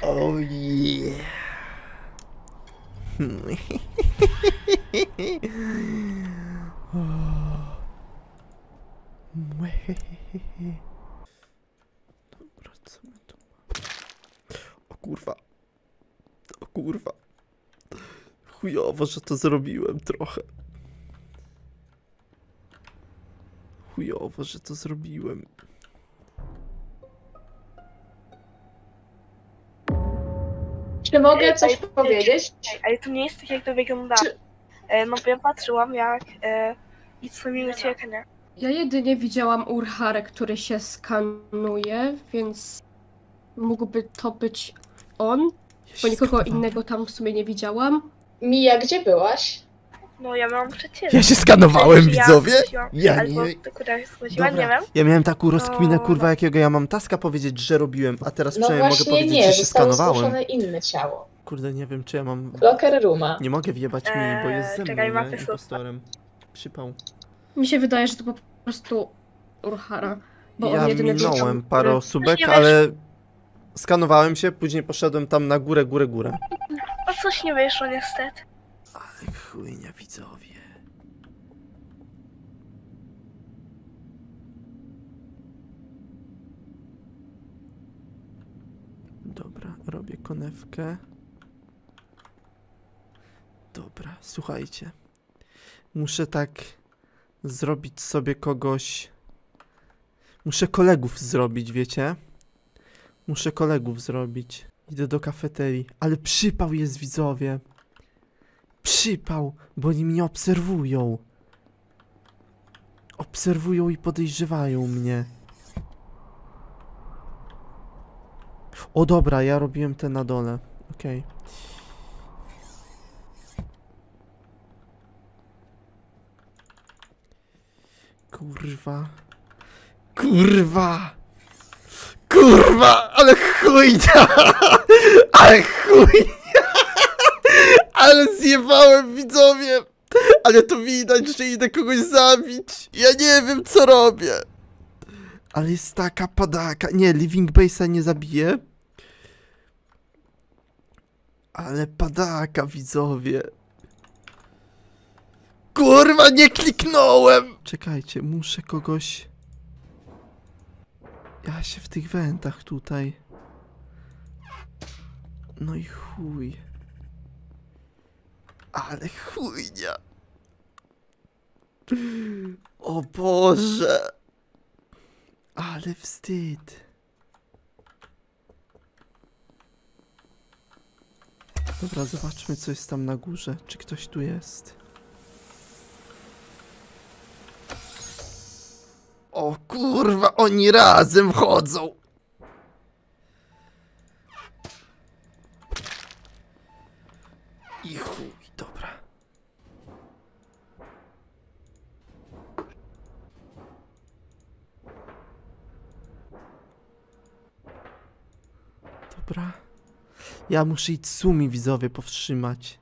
Oh yeah. Dobra, co my tu mamy? O kurwa. O kurwa. Chujowo, że to zrobiłem trochę. Chujowo, że to zrobiłem. Czy mogę coś powiedzieć? Ale to nie jest tak, jak to wygląda. No bo ja patrzyłam, jak nic sobie nie ucieka, nie? Ja jedynie widziałam Urharę, który się skanuje, więc mógłby to być on, bo nikogo innego tam w sumie nie widziałam. Mija, gdzie byłaś? No ja miałam przecież. Ja się skanowałem, widzowie? Ja Albo nie... zgłosiłam, nie wiem. Ja miałem taką rozkminę, No. kurwa, jakiego ja mam taska powiedzieć, że robiłem, a teraz No przynajmniej mogę właśnie powiedzieć, nie, że się zostało skanowałem. zgłoszone inne ciało. Kurde, nie wiem, czy ja mam... Locker rooma. Nie mogę wjebać mi, bo jest ze mną, czekaj, nie? mapy są. Impostorem. Przypał. Mi się wydaje, że to po prostu Urhara, bo Ja on jedyny był minąłem tam, parę który- osóbek, Nie ale... Skanowałem się, później poszedłem tam na górę. No coś nie wyszło niestety. Ale chujnia, widzowie. Dobra, robię konewkę. Dobra, słuchajcie. Muszę tak zrobić sobie kogoś... Muszę kolegów zrobić, wiecie? Muszę kolegów zrobić. Idę do kafeterii. Ale przypał jest, widzowie. Przypał, bo oni mnie obserwują. Obserwują i podejrzewają mnie. O dobra, ja robiłem te na dole. Okej. Kurwa. Kurwa. Kurwa, ale chujnia. Ale chujnia. Ale zjebałem, widzowie. Ale to widać, że idę kogoś zabić. Ja nie wiem, co robię. Ale jest taka padaka. Nie, Living Base'a nie zabiję. Ale padaka, widzowie. Kurwa, nie kliknąłem. Czekajcie, muszę kogoś... Ja się w tych wentach tutaj. No i chuj. Ale chujnia. O Boże. Ale wstyd. Dobra, zobaczmy, co jest tam na górze. Czy ktoś tu jest? O kurwa, oni razem chodzą. I chuj, dobra. Dobra. Ja muszę Itsumi, widzowie, powstrzymać.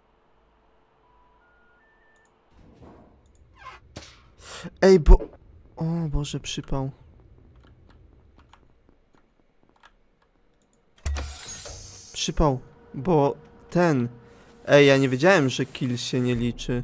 Ej, bo... O Boże, przypał. Przypał, bo ten... Ej, ja nie wiedziałem, że kill się nie liczy.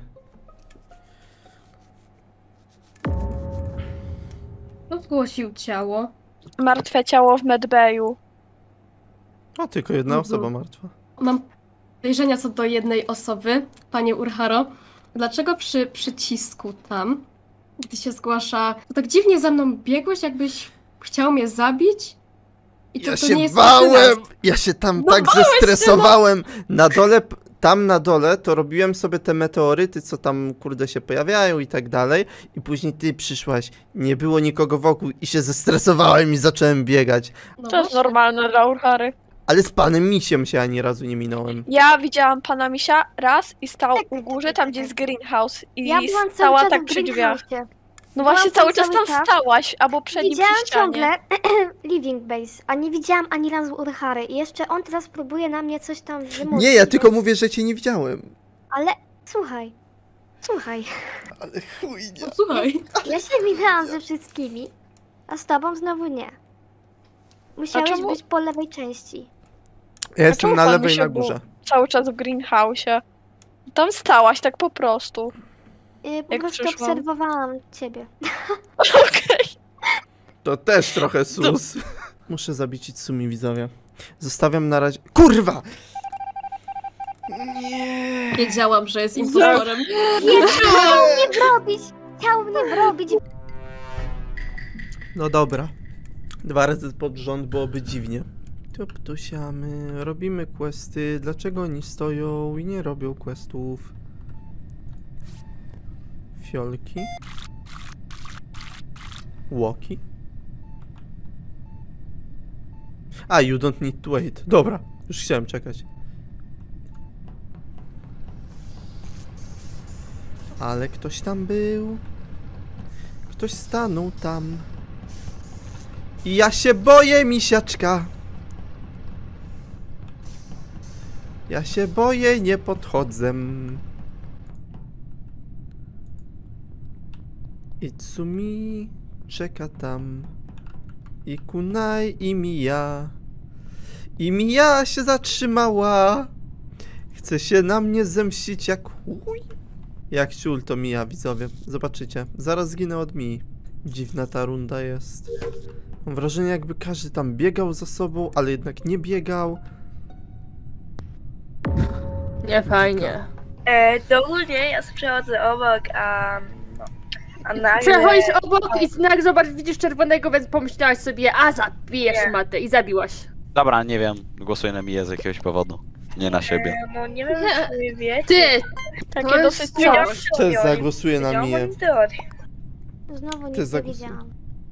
Kto zgłosił ciało? Martwe ciało w medbayu. A, tylko jedna Mhm. osoba martwa. Mam podejrzenia co do jednej osoby, panie Urharo. Dlaczego przy przycisku tam, gdy się zgłasza, to tak dziwnie za mną biegłeś, jakbyś chciał mnie zabić? I to, Ja to się nie jest bałem! pierwszy raz. Ja się tam No tak bałeś się, zestresowałem! Na dole, tam na dole to robiłem sobie te meteoryty, co tam kurde się pojawiają i tak dalej. I później ty przyszłaś, nie było nikogo wokół i się zestresowałem i zacząłem biegać. No To jest właśnie. normalne dla Urhary. Ale z panem Misiem się ani razu nie minąłem. Ja widziałam pana Misia raz i stał u górze, tam gdzie jest greenhouse. I Ja byłam cały stała czas tak w przy drzwiach. greenhouse'ie. No właśnie Byłam cały czas tam czas. stałaś, albo przed nim Widziałam przy ścianie. ciągle Living Base, a nie widziałam ani razu Urhary. I jeszcze on teraz próbuje na mnie coś tam wymówić. Nie, ja tylko mówię, że cię nie widziałem. Ale słuchaj, słuchaj. Ale chujnia. No, słuchaj. Ja się widziałam ze wszystkimi, a z tobą znowu nie. Musiałeś czemu? być po lewej części. Ja jestem czemu na pan lewej Misiu na był górze. Cały czas w greenhouse'ie. Tam stałaś tak po prostu. Po Jak prostu przyszłam. obserwowałam ciebie. Okej. To też trochę sus. Muszę zabić Itsumi, widzowie. Zostawiam na razie... Kurwa! Nie. Wiedziałam, że jest impostorem. Chciał mnie wrobić! Chciał mnie wrobić! No dobra. 2 razy pod rząd byłoby dziwnie. Tuptusiamy, robimy questy. Dlaczego oni stoją i nie robią questów? Fiolki. Łoki. A, you don't need to wait. Dobra, już chciałem czekać. Ale ktoś tam był. Ktoś stanął tam. I ja się boję, misiaczka. Ja się boję, nie podchodzę. Itsumi czeka tam. I kunai i Mia. I Mia się zatrzymała. Chce się na mnie zemścić jak chuj. Jak ciul to Mia, widzowie. Zobaczycie. Zaraz zginę od Mii. Dziwna ta runda jest. Mam wrażenie, jakby każdy tam biegał za sobą, ale jednak nie biegał. Nie fajnie. Ogólnie ja przechodzę obok, a nagle... Przechodzisz obok i znak, zobacz, widzisz czerwonego, więc pomyślałaś sobie, a zabijesz Nie. matę i zabiłaś. Dobra, nie wiem. Głosuję na Miję z jakiegoś powodu. Nie na siebie. No nie wiem, Nie. czy nie wiecie. Ty! Takie to dosyć jest ciekawe coś. Też teorie. zagłosuję na Wiedziałam o Miję. tym teorię. Znowu Ty nic nie zagłosuj. wiedziałam.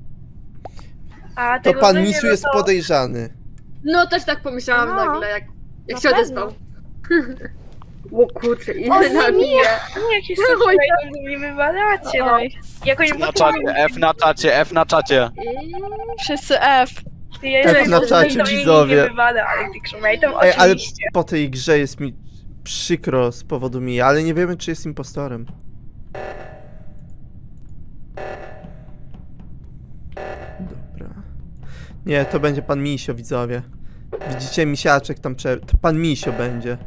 A To tego pan będzie, Misiu no jest to- podejrzany. No też tak pomyślałam No. nagle, jak Na się pewno. odezwał. O kurczę, O, ile na nie. miję. Nie, jakieś sobie nie wywalacie, no i jakoś Na czacie, F na czacie, F na czacie. Wszyscy F. F na czacie, widzowie. Nie wywala, ale ty Crewmate'em Ej, ale oczywiście. po tej grze jest mi przykro z powodu Mii, ale nie wiemy, czy jest impostorem. Dobra. Nie, to będzie pan Misio, widzowie. Widzicie, misiaczek tam to pan Misio będzie.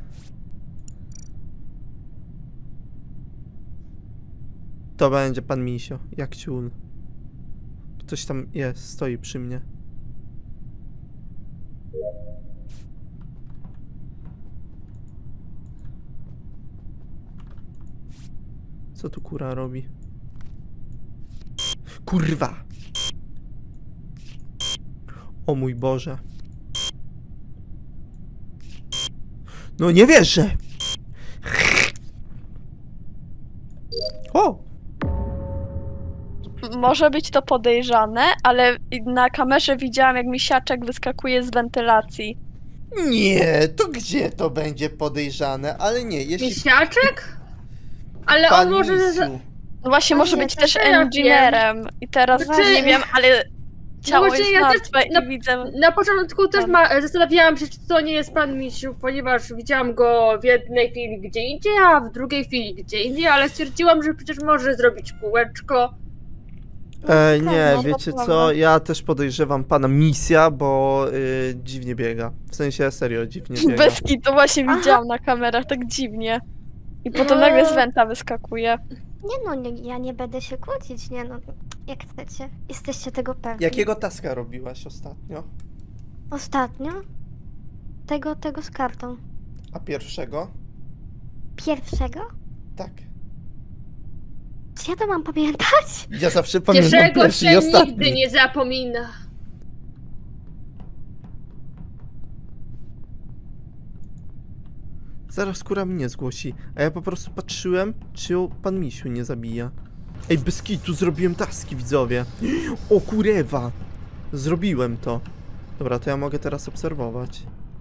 To będzie pan Misio, jak ciul. Ktoś tam jest, stoi przy mnie. Co tu kura robi? Kurwa! O mój Boże. No nie wierzę! O! Może być to podejrzane, ale na kamerze widziałam, jak misiaczek wyskakuje z wentylacji. Nie, to gdzie to będzie podejrzane? Ale nie, jeśli Misiaczek? Ale pan on może... Misiu... No właśnie, A może nie, być to też ja wiem. engineerem. I teraz Znaczy- nie wiem, ale ciało właśnie jest ja też- martwe no- i widzę... Na początku też zastanawiałam się, czy to nie jest pan Misiu, ponieważ widziałam go w jednej chwili gdzie indziej, a w drugiej chwili gdzie indziej, ale stwierdziłam, że przecież może zrobić kółeczko. nie, no to wiecie co? prawda. Ja też podejrzewam pana Misja, bo dziwnie biega. W sensie serio, dziwnie biega. Bez to właśnie widziałam na kamerach, tak dziwnie. I potem nagle z wenta wyskakuje. Nie no, nie, ja nie będę się kłócić, nie no. Jak chcecie. Jesteście tego pewni. Jakiego taska robiłaś ostatnio? Ostatnio? Tego z kartą. A pierwszego? Pierwszego? Tak. Czy ja to mam pamiętać? Ja zawsze pamiętam Pierwszego pierwszy i się ostatni. nigdy nie zapomina. Zaraz kura mnie zgłosi, a ja po prostu patrzyłem, czy ją pan Misiu nie zabija. Ej, bez kitu zrobiłem taski, widzowie. O kurewa! Zrobiłem to. Dobra, to ja mogę teraz obserwować.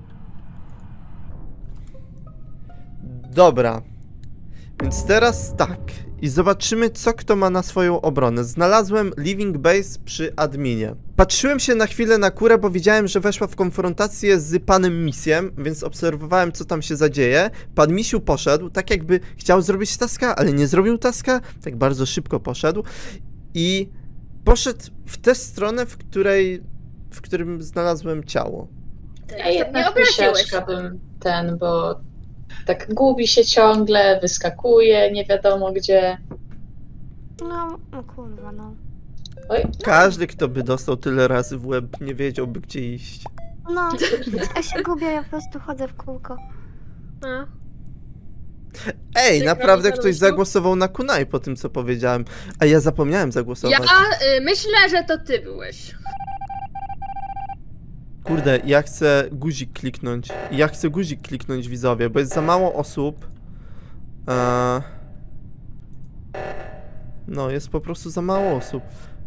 Dobra. Więc teraz tak. I zobaczymy, co kto ma na swoją obronę. Znalazłem living base przy adminie. Patrzyłem się na chwilę na kurę, bo widziałem, że weszła w konfrontację z panem Misiem, więc obserwowałem, co tam się zadzieje. Pan Misiu poszedł, tak jakby chciał zrobić taska, ale nie zrobił taska. Tak bardzo szybko poszedł. I poszedł w tę stronę, w którym znalazłem ciało. Ja Nie jednak obraziłeś. misiaczka bym bo tak gubi się ciągle, wyskakuje, nie wiadomo gdzie. No, o kurwa, no. Oj, Każdy, kto by dostał tyle razy w łeb, nie wiedziałby, gdzie iść. No, ja się gubię, ja po prostu chodzę w kółko. A. Ej, Ty, naprawdę Kamil, ktoś Darusiu? zagłosował na Kunai po tym, co powiedziałem. A ja zapomniałem zagłosować. Myślę, że to ty byłeś. Kurde, ja chcę guzik kliknąć. Ja chcę guzik kliknąć, widzowie, bo jest za mało osób. No, jest po prostu za mało osób.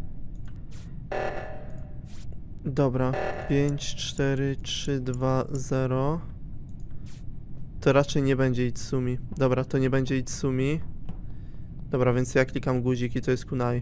Dobra, 5, 4, 3, 2, 0. To raczej nie będzie Itsumi. Dobra, to nie będzie Itsumi. Dobra, więc ja klikam guzik i to jest Kunai.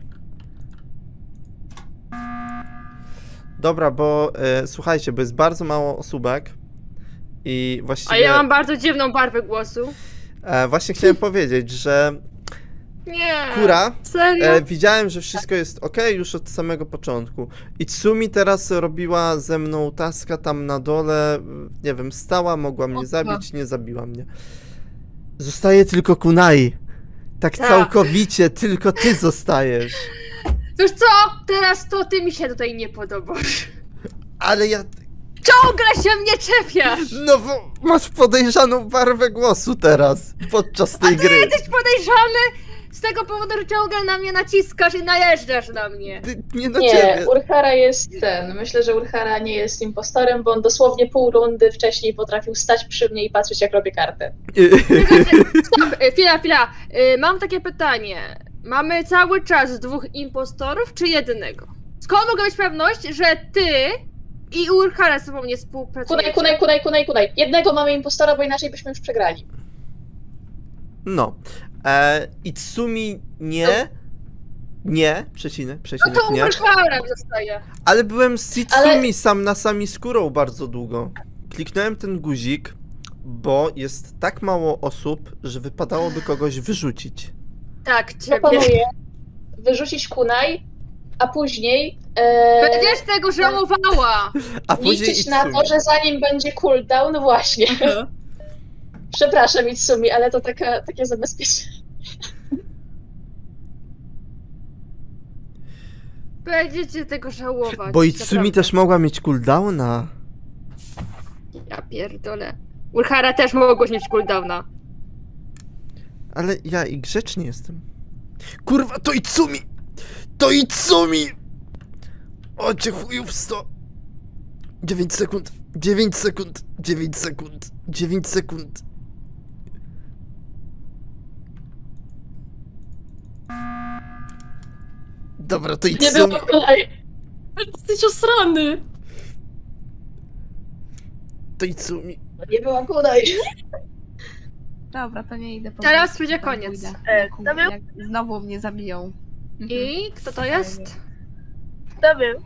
Dobra, bo słuchajcie, bo jest bardzo mało osóbek. I właściwie... A ja mam bardzo dziwną barwę głosu. Właśnie chciałem powiedzieć, że Nie. Kura, Serio? widziałem, że wszystko jest ok już od samego początku. Itsumi teraz robiła ze mną taska tam na dole, nie wiem, stała, mogła mnie zabić, nie zabiła mnie. Zostaje tylko Kunai. Tak Tak. całkowicie, tylko ty zostajesz. Wiesz co? Teraz to ty mi się tutaj nie podobasz. Ale ja... Ciągle się mnie czepiasz! No bo masz podejrzaną barwę głosu teraz, podczas tej gry. Jesteś podejrzany z tego powodu, że ciągle na mnie naciskasz i najeżdżasz na mnie. Ty, nie do nie, ciebie. Urhara jest Myślę, że Urhara nie jest impostorem, bo on dosłownie pół rundy wcześniej potrafił stać przy mnie i patrzeć, jak robię kartę. Stop, chwila. Mam takie pytanie. Mamy cały czas 2 impostorów, czy jednego? Skąd mogę mieć pewność, że ty i Urhara ze sobą nie współpracujecie? Kunaj. Jednego mamy impostora, bo inaczej byśmy już przegrali. No. Itsumi nie. Nie, przecinek, No to nie. Urhara zostaje. Ale byłem z Itsumi Ale- sam na sami skórą bardzo długo. Kliknąłem ten guzik, bo jest tak mało osób, że wypadałoby kogoś wyrzucić. Tak, ciebie. Proponuję wyrzucić Kunaj, a później Będziesz tego żałowała! A później liczyć na Itsumi. to, że zanim będzie cooldown, no właśnie. Przepraszam Itsumi, ale to takie zabezpieczenie. Będziecie tego żałować. Bo Itsumi naprawdę. też mogła mieć cooldowna. Ja pierdolę. Urhara też mogłeś mieć cooldowna. Ale ja i grzeczny jestem. Kurwa, to Itsumi! To Itsumi! O, cię chujów 100! 9 sekund, 9 sekund, 9 sekund, 9 sekund. Dobra, to Nie Itsumi. było Kunaj. Jesteś osrany! To Itsumi. Nie była Kunaj. Dobra, to nie idę po Teraz prostu, będzie tam koniec. pójdę. To był? Jak znowu mnie zabiją. I kto to jest? To był.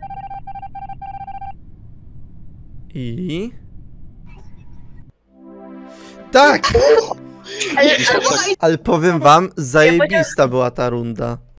I... Tak! Ale, Ale powiem wam, zajebista była ta runda.